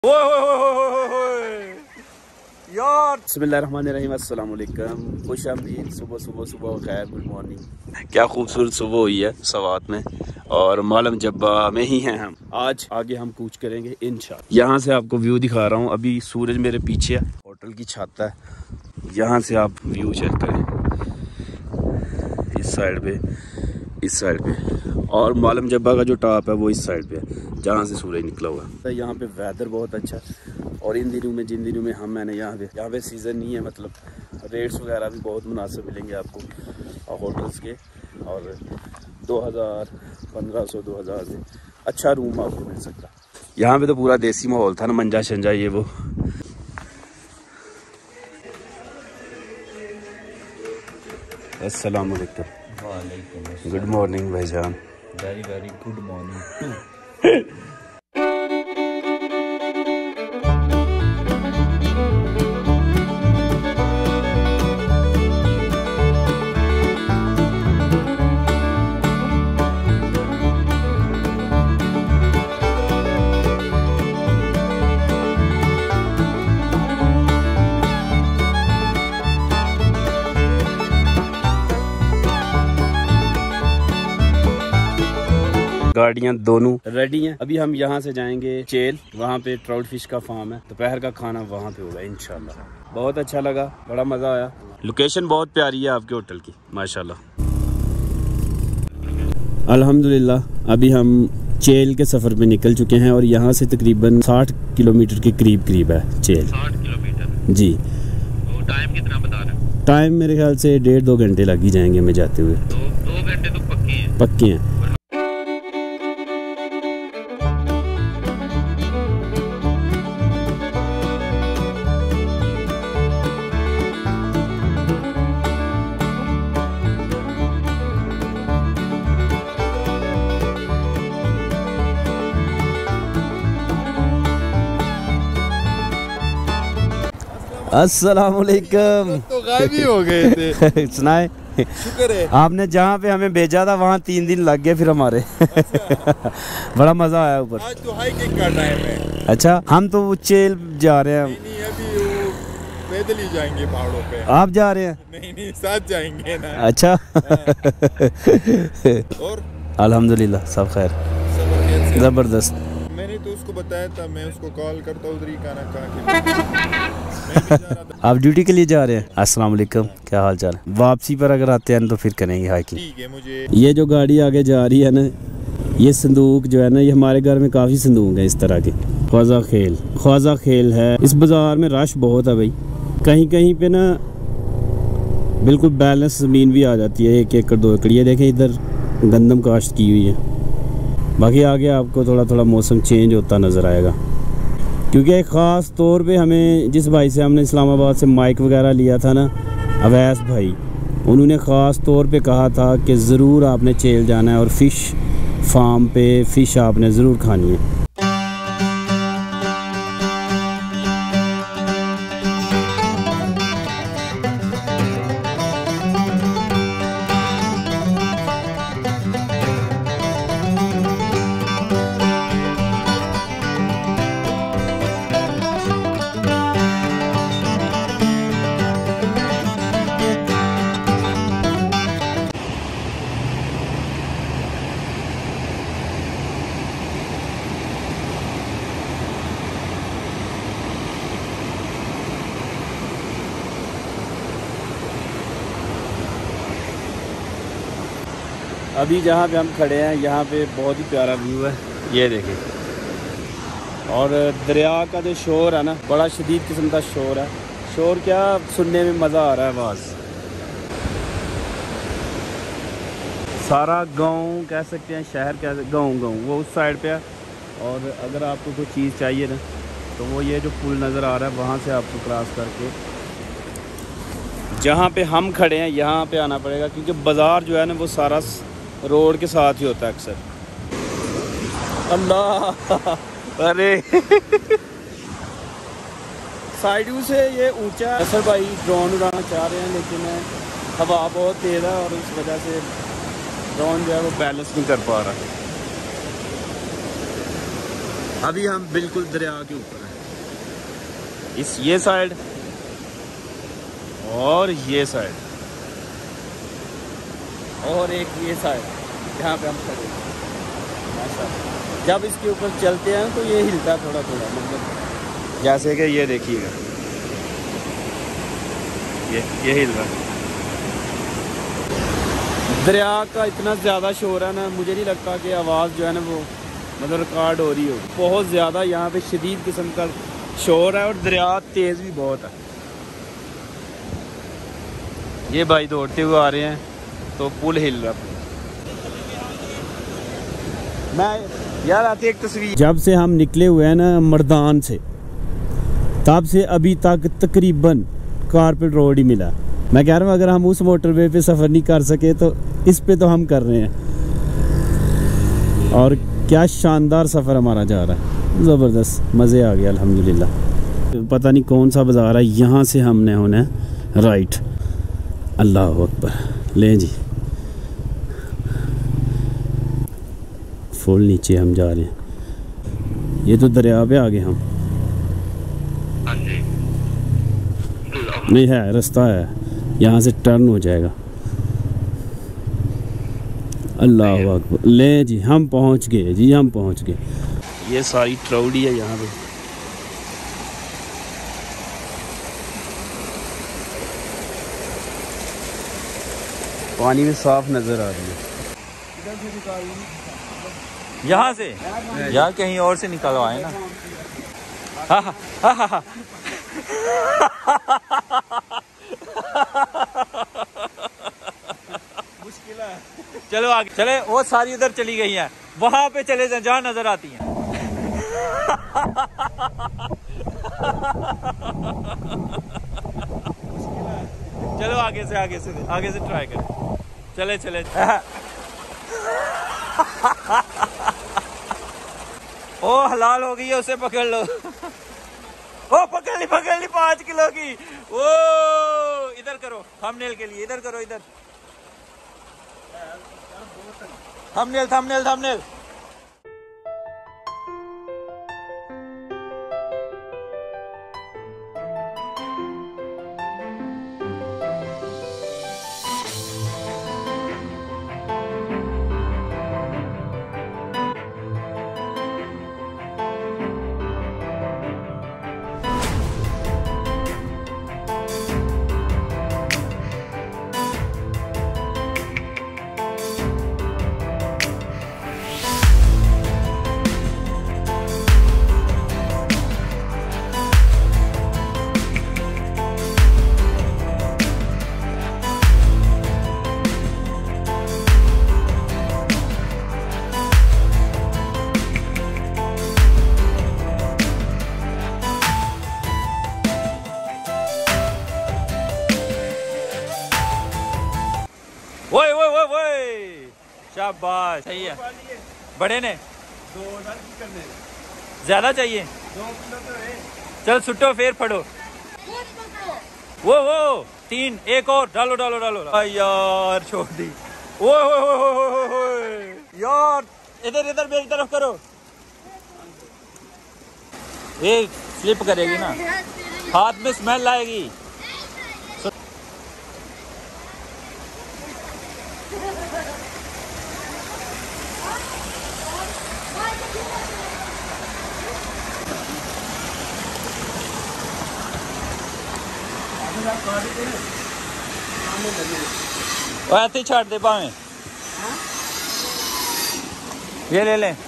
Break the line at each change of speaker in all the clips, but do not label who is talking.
यार बिस्मिल्लाहिर्रहमानिर्रहीम, अस्सलाम वालेकुम, खुश आमदीद, सुबह खैर, गुड मॉर्निंग। क्या खूबसूरत सुबह हुई है सवात में और मालम जब्बा में ही हैं हम। आज आगे हम कूच करेंगे इंशाअल्लाह। यहाँ से आपको व्यू दिखा रहा हूँ, अभी सूरज मेरे पीछे है, होटल की छत है। यहाँ से आप व्यू चेक करें, इस साइड पे और मालम जब्बा का जो टॉप है वो इस साइड पे है जहाँ से सूरज निकला हुआ है। यहाँ पे वेदर बहुत अच्छा है और इन दिनों में जिन दिनों में मैंने यहाँ पे सीज़न नहीं है, मतलब रेट्स वगैरह भी बहुत मुनासिब मिलेंगे आपको होटल्स के, और 2000 1500 2000 से अच्छा रूम आपको मिल सकता है। यहाँ पे तो पूरा देसी माहौल था ना, मंजा शंजा ये वो। अस्सलाम वालेकुम। वालेकुम गुड मॉर्निंग भाईजान।
Very very good morning.
गाड़ियाँ दोनों रेडी हैं। अभी हम यहाँ से जाएंगे चेल, वहाँ पे ट्राउट फिश का फार्म है, दोपहर का खाना वहाँ पे होगा इंशाल्लाह। बहुत अच्छा लगा, बड़ा मजा आया। लोकेशन बहुत प्यारी है आपके होटल की, माशाल्लाह। अल्हम्दुलिल्लाह अभी हम चेल के सफर पे निकल चुके हैं और यहाँ से तकरीबन 60 किलोमीटर के करीब है चेल।
60 किलोमीटर
जी।
तो टाइम कितना बता रहे हैं?
टाइम मेरे ख्याल से 1.5-2 घंटे लग ही जाएंगे हमें जाते हुए।
तो 2 घंटे तो
पक्के हैं। अस्सलाम वालेकुम।
तो गायब ही हो गए थे।
सुनाए,
शुक्र है
आपने जहाँ पे हमें भेजा था वहाँ 3 दिन लग गए फिर हमारे। बड़ा मजा आया ऊपर।
आज तो हाइकिंग का टाइम है।
अच्छा, हम तो वो चेल जा रहे हैं।
नहीं अभी वो पैदल ही जाएंगे पहाड़ों पे।
आप जा रहे हैं?
नहीं साथ जाएंगे ना।
अच्छा।
और
अल्हम्दुलिल्लाह सब खैर, जबरदस्त।
मैंने तो उसको बताया था, मैं उसको कॉल करता उधर ही खाना खा के।
आप ड्यूटी के लिए जा रहे हैं? अस्सलाम वालेकुम, क्या हाल चाल है? वापसी पर अगर आते हैं तो फिर करेंगे हाइकिंग।
ठीक है। मुझे
ये जो गाड़ी आगे जा रही है ना, ये संदूक जो है ना, ये हमारे घर में काफ़ी संदूक है इस तरह के। ख्वाजा खेल है। इस बाज़ार में रश बहुत है भाई, कहीं कहीं पे ना बिल्कुल बैलेंस ज़मीन भी आ जाती है, 1 एकड़ 2 एकड़। ये देखें इधर गंदम काश्त की हुई है। बाकी आगे आपको थोड़ा थोड़ा मौसम चेंज होता नज़र आएगा, क्योंकि एक ख़ास तौर पे हमें जिस भाई से हमने इस्लामाबाद से माइक वगैरह लिया था ना, अवैस भाई, उन्होंने ख़ास तौर पे कहा था कि ज़रूर आपने चेल जाना है और फ़िश फार्म पे फ़िश आपने ज़रूर खानी है। अभी जहाँ पे हम खड़े हैं यहाँ पे बहुत ही प्यारा व्यू है, ये देखें। और दरिया का जो शोर है ना, बड़ा शदीद किस्म का शोर है। शोर क्या, सुनने में मज़ा आ रहा है आवाज़। सारा गांव कह सकते हैं, शहर कह, गांव वो उस साइड पे है। और अगर आपको कोई चीज़ चाहिए ना, तो वो ये जो पुल नज़र आ रहा है वहाँ से आपको क्रॉस करके जहाँ पे हम खड़े हैं यहाँ पे आना पड़ेगा, क्योंकि बाज़ार जो है ना वो सारा रोड के साथ ही होता है अक्सर। अल्लाह, अरे साइड व्यू से ये ऊंचा। असल भाई ड्रोन उड़ाना चाह रहे हैं, लेकिन हवा बहुत तेज़ है और उस वजह से ड्रोन जो है वो बैलेंस नहीं कर पा रहा। अभी हम बिल्कुल दरिया के ऊपर हैं। इस ये साइड और ये साइड और एक ये साइड जहाँ पे हम खड़े हैं। माशाल्लाह जब इसके ऊपर चलते हैं तो ये हिलता थोड़ा थोड़ा, मतलब जैसे कि ये देखिएगा ये हिल रहा है। दरिया का इतना ज़्यादा शोर है ना, मुझे नहीं लगता कि आवाज़ जो है ना वो मतलब रिकॉर्ड हो रही हो। बहुत ज़्यादा यहाँ पे शदीद किस्म का शोर है और दरिया तेज़ भी बहुत है। ये भाई दौड़ते हुए आ रहे हैं तो पुल हिल रहा। मैं यार आती एक तस्वीर, जब से हम निकले हुए हैं ना मर्दान से, तब से अभी तक तकरीबन कारपेट रोड ही मिला। मैं कह रहा हूँ अगर हम उस मोटरवे पे सफ़र नहीं कर सके तो इस पे तो हम कर रहे हैं। और क्या शानदार सफ़र हमारा जा रहा है, ज़बरदस्त, मज़े आ गया अल्हम्दुलिल्लाह। पता नहीं कौन सा बाज़ार है, यहाँ से हमने होना है राइट। अल्लाह अकबर, ले जी फुल नीचे हम जा रहे हैं। ये तो दरिया पे आ गए हम।
हाँ जी
नहीं है, रास्ता है, यहाँ से टर्न हो जाएगा। अल्लाह अकबर, ले जी हम पहुँच गए जी, हम पहुँच गए। ये सारी ट्राउडी है यहाँ पे। पानी में साफ नज़र आ रही है।
यहाँ से यार कहीं और से निकलवाए ना। हाँ हाँ हाँ हाँ मुश्किल है। चलो आगे चले, वो सारी उधर चली गई हैं, वहां पे चले जाए जहाँ नजर आती हैं। चलो आगे से ट्राई करें। चले चले ओ हलाल हो गई है, उसे पकड़ लो। ओ पकड़ ली 5 किलो की। ओ इधर करो थंबनेल के लिए, इधर करो, इधर थंबनेल। ओए शाबाश, सही है। बड़े ने 2 ज्यादा चाहिए, 2 किलो तो है। चल सुट्टो फिर फड़ो। वो 3, एक और डालो। यार छोड़ दी। ओ यार इधर मेरी तरफ करो। ये स्लिप करेगी ना, हाथ में स्मेल आएगी। ऐसे ही छाड़ दे पावे। ये ले ले।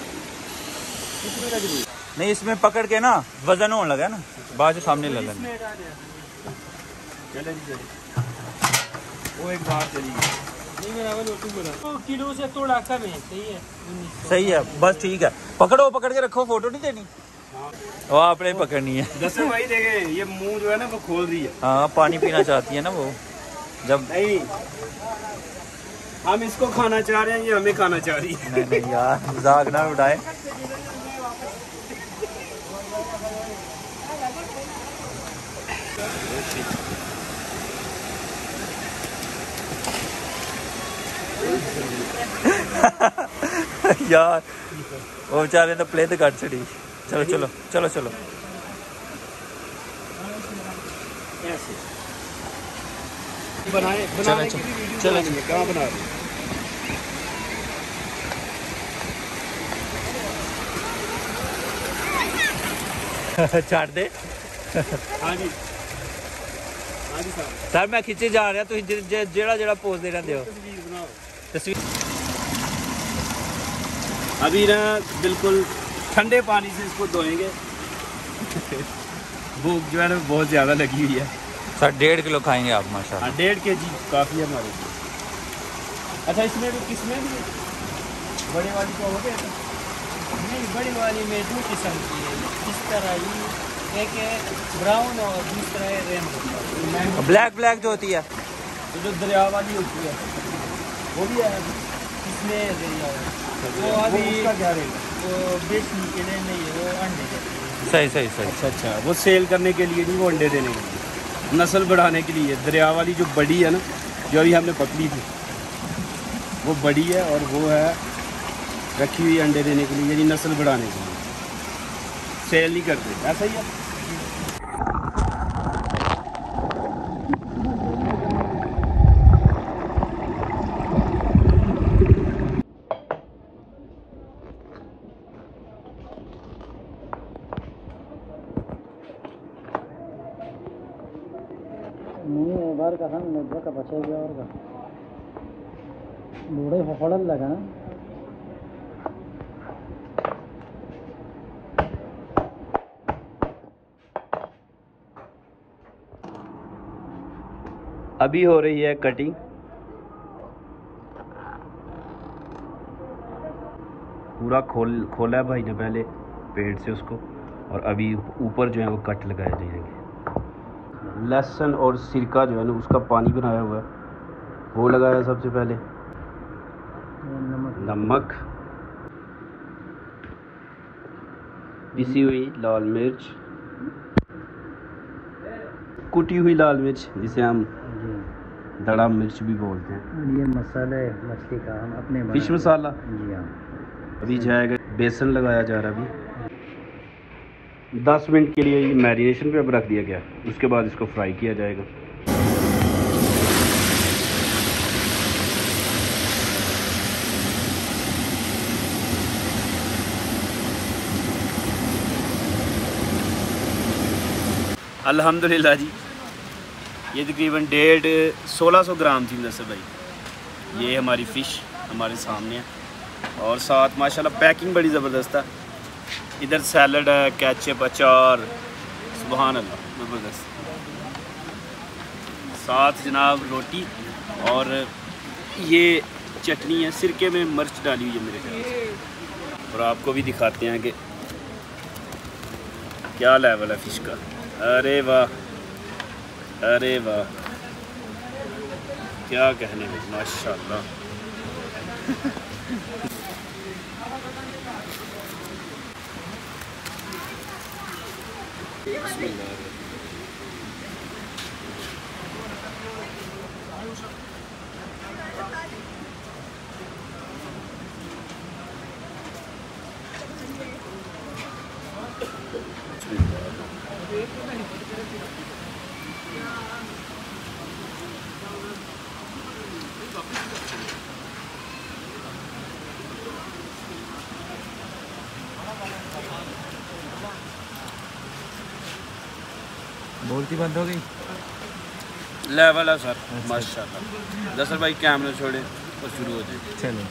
नहीं इसमें पकड़ के ना वजन होने लगा ना, बाजू सामने लगा। वो एक बार चली
किलो से थोड़ा कम है।
सही है बस ठीक है। पकड़ के रखो, फोटो नहीं देनी। वो आपने पकड़नी है।
दसो भाई देखे ये मुंह जो है ना वो खोल रही है।
हाँ पानी पीना चाहती है ना वो। जब
नहीं हम इसको खाना चाह रहे हैं, ये हमें खाना चाह रही है।
नहीं यार मजाक ना उड़ाए। यार वो बेचारे तो प्ले तो कट छड़ी। चलो
ऐसे बनाए बनाने की भी वीडियो चलेंगे। कहाँ बना रहे
छाड़ दे।
हाँ जी
सर मैं खिंचे जा रहा तुम जेड़ा जेड़ा पोज दे रहे हो तस्वीर।
अभी ना बिल्कुल ठंडे पानी से इसको धोएंगे। भूख जो है ना बहुत ज़्यादा लगी हुई है
सर। 1.5 किलो खाएंगे आप माशाल्लाह।
1.5 kg काफ़ी है हमारे लिए। अच्छा इसमें भी किसमें भी बड़े वाली को हो गया
नहीं, बड़ी वाली में 2 किस्म की है। इस तरह ही एक है ब्राउन और दूसरा है रेनबो।
ब्लैक ब्लैक जो होती है
तो जो दरिया वाली होती है वो भी है
इसमें दरिया है। वो अभी
उसका क्या रेट है?
वो बेचने के लिए नहीं है, वो अंडे देती है।
सही सही सही।
अच्छा वो सेल करने के लिए नहीं, वो अंडे देने के लिए, नस्ल बढ़ाने के लिए। दरिया वाली जो बड़ी है ना, जो अभी हमने पकड़ी थी वो बड़ी है और वो है रखी हुई अंडे देने के लिए, यानी नस्ल बढ़ाने के लिए। सेल नहीं करते, ऐसा ही है।
नहीं बार का हम नब्बे का बचा गया और का बूढ़े फफड़न लगा ना।
अभी हो रही है कटिंग। पूरा खोला है भाई ने पहले पेड़ से उसको, और अभी ऊपर जो है वो कट लगाए जाएंगे। लहसुन और सिरका जो है ना उसका पानी बनाया हुआ है वो लगाया सबसे पहले। नमक, पिसी हुई लाल मिर्च, कुटी हुई लाल मिर्च जिसे हम दड़ा मिर्च भी बोलते हैं।
ये मसाला है मछली का, हम अपने
फिश मसाला।
जी हाँ।
अभी जाएगा बेसन लगाया जा रहा है। अभी 10 मिनट के लिए ये मैरिनेशन पे अब रख दिया गया, उसके बाद इसको फ्राई किया जाएगा। अल्हम्दुलिल्लाह जी, ये तकरीबन 1600 ग्राम थी नसर भाई। ये हमारी फ़िश हमारे सामने है और साथ माशाल्लाह पैकिंग बड़ी ज़बरदस्त है। इधर सैलड है, केचप, अचार, सुभान अल्लाह ज़बरदस्त। साथ जनाब रोटी और ये चटनी है, सिरके में मिर्च डाली हुई है मेरे ख्याल से। और आपको भी दिखाते हैं कि क्या लेवल है फ़िश का। अरे वाह, अरे वाह, क्या कहने में, माशाल्लाह।
बोलती बंद हो गई।
लेवल है सर माशाल्लाह। दसर भाई कैमरा छोड़े और शुरू हो जाए।
चलो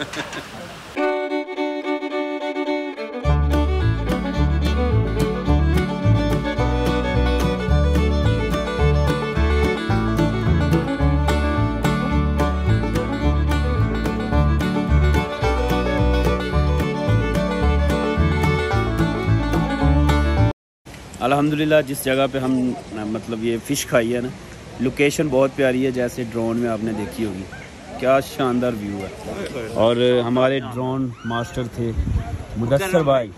अल्हम्दुलिल्लाह जिस जगह पे हम मतलब ये फ़िश खाई है ना, लोकेशन बहुत प्यारी है, जैसे ड्रोन में आपने देखी होगी। क्या शानदार व्यू है। और हमारे ड्रोन मास्टर थे मुदस्सर भाई।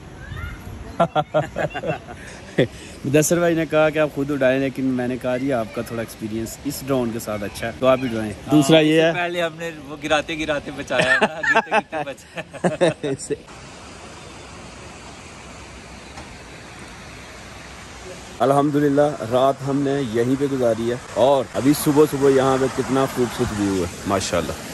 मुदस्सर भाई ने कहा कि आप खुद उड़ाएं, लेकिन मैंने कहा जी आपका थोड़ा एक्सपीरियंस इस ड्रोन के साथ अच्छा है तो आप ही उड़ाएं। दूसरा ये है,
पहले हमने वो गिराते गिराते बचाया ना, गिरते गिरते बचाया।
अल्हम्दुलिल्लाह रात हमने यहीं पे गुजारी है और अभी सुबह सुबह यहाँ पे कितना खूबसूरत व्यू है माशाल्लाह।